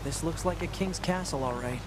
This looks like a king's castle, all right.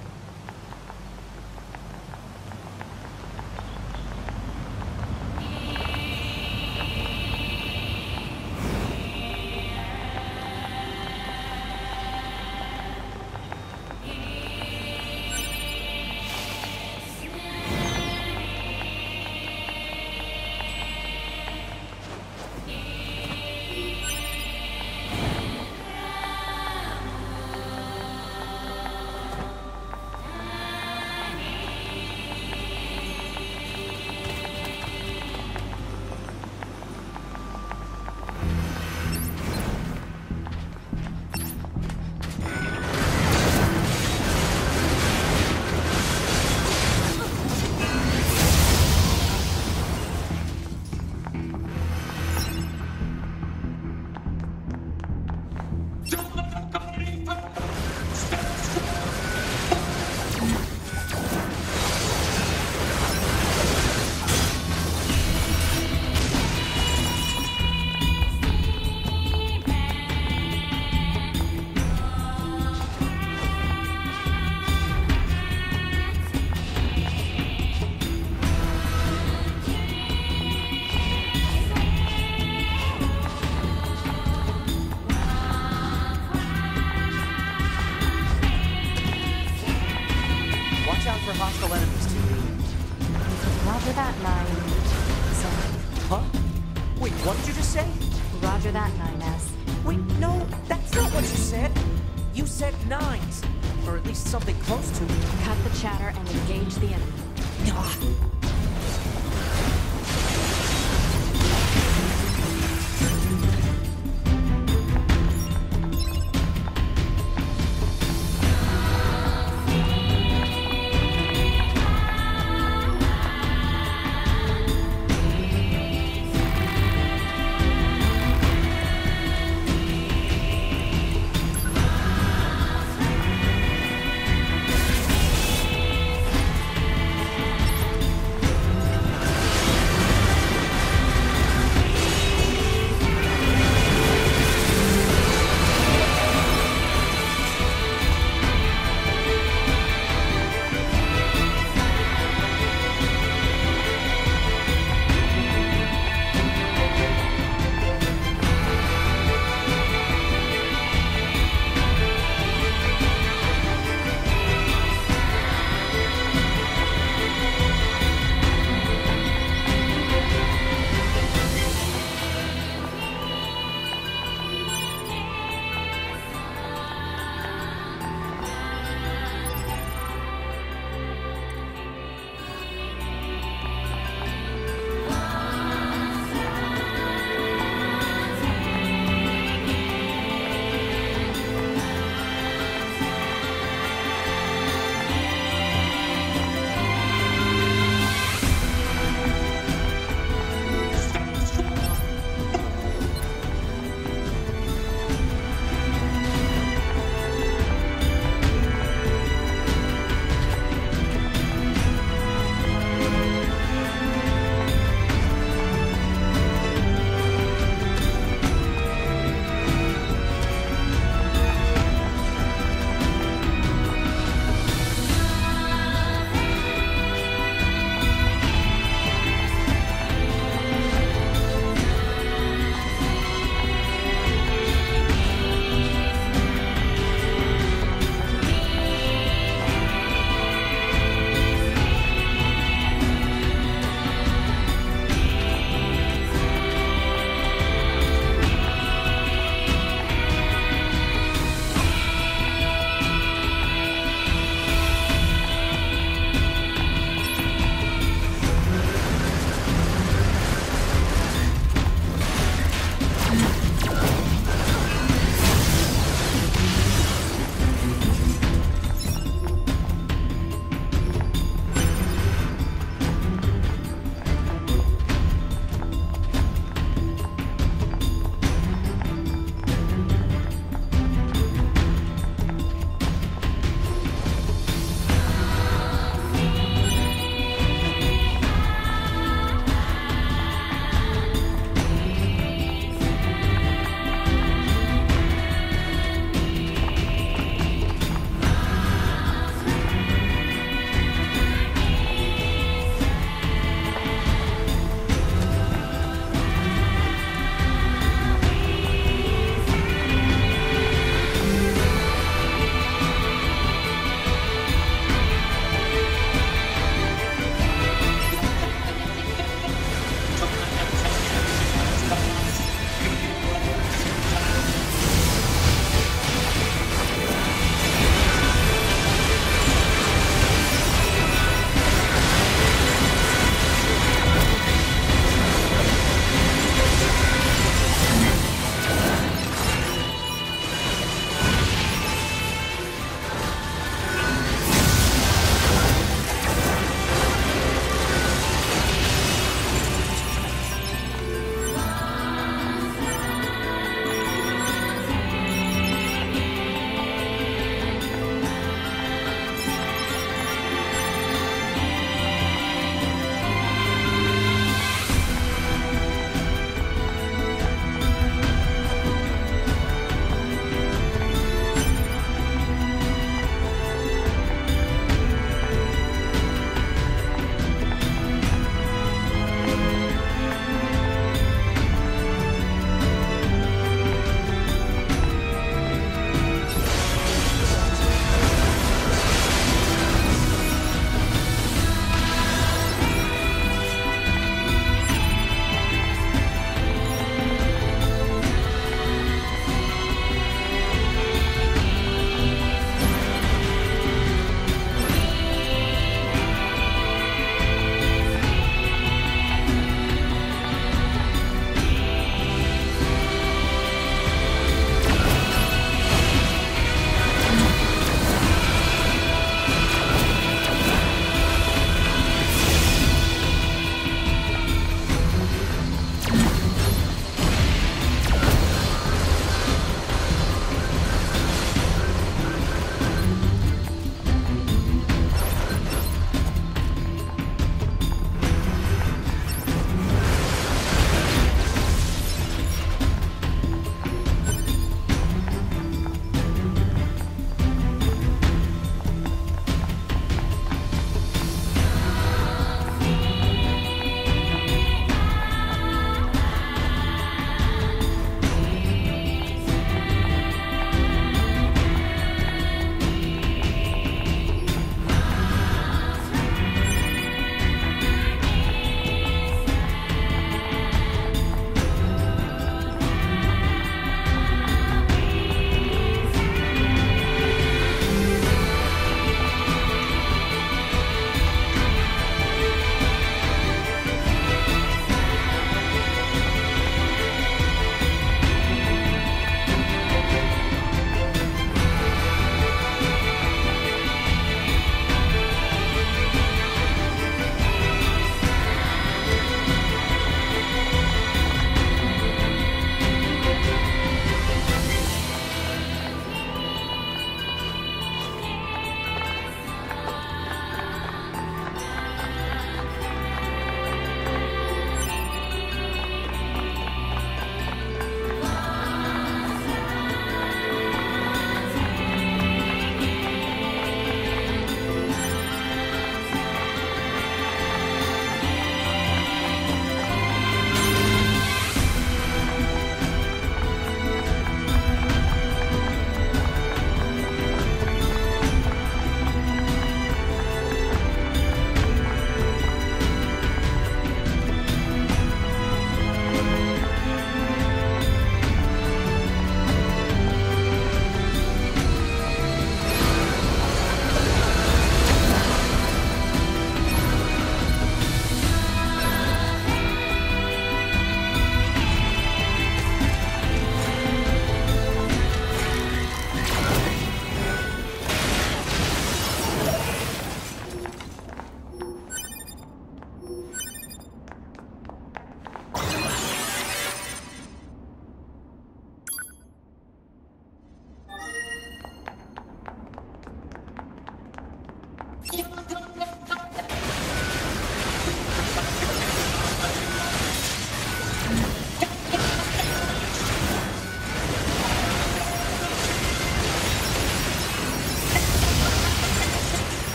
Hostile enemies, TV. Roger that, 9. Huh? Wait, what did you just say? Roger that, 9S. Wait, no, that's not what you said. You said 9s. Or at least something close to it. Cut the chatter and engage the enemy. Ah.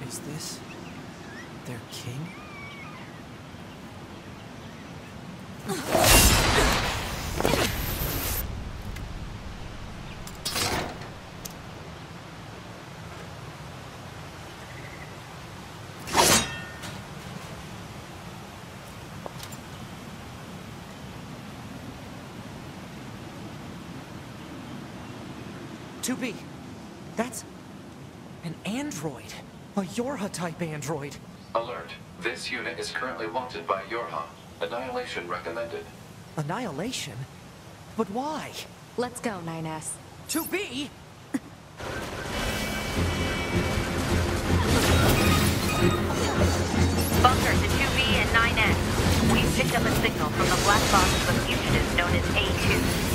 Is this their king? B. That's an android. A Yorha-type android. Alert. This unit is currently wanted by Yorha. Annihilation recommended. Annihilation? But why? Let's go, 9S. 2B? Bunker to 2B and 9S. We've picked up a signal from the black box of a fugitive known as A2.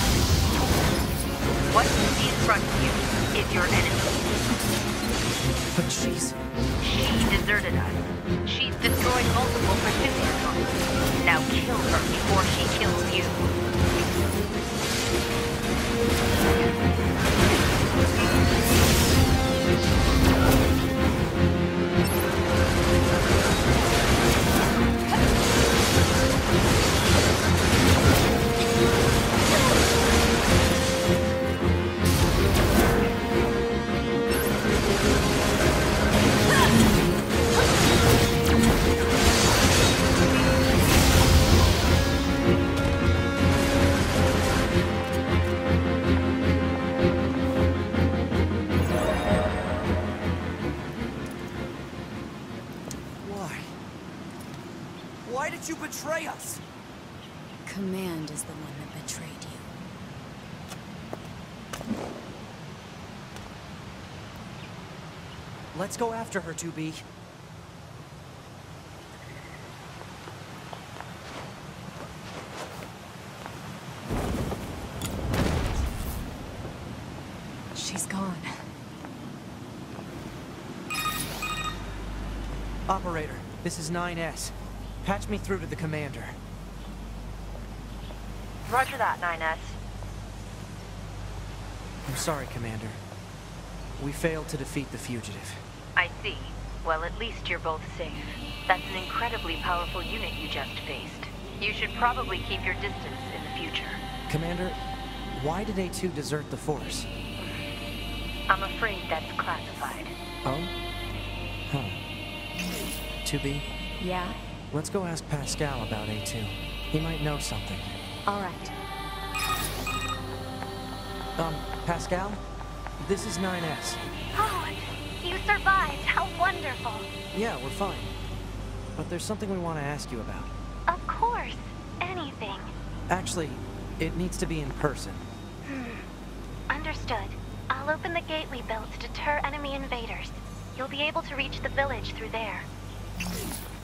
What you see in front of you is your enemy. But she's... She deserted us. She's destroyed multiple Presidium drones. Now kill her before she kills you. Why did you betray us? Command is the one that betrayed you. Let's go after her, 2B. She's gone. Operator, this is 9S. Patch me through to the commander. Roger that, 9S. I'm sorry, Commander. We failed to defeat the fugitive. I see. Well, at least you're both safe. That's an incredibly powerful unit you just faced. You should probably keep your distance in the future. Commander, why did A2 desert the Force? I'm afraid that's classified. Oh? Huh. 2B, Yeah? let's go ask Pascal about A2. He might know something. All right. Pascal? This is 9S. Oh, you survived. How wonderful. Yeah, we're fine. But there's something we want to ask you about. Of course. Anything. Actually, it needs to be in person. Understood. I'll open the gate we built to deter enemy invaders. You'll be able to reach the village through there.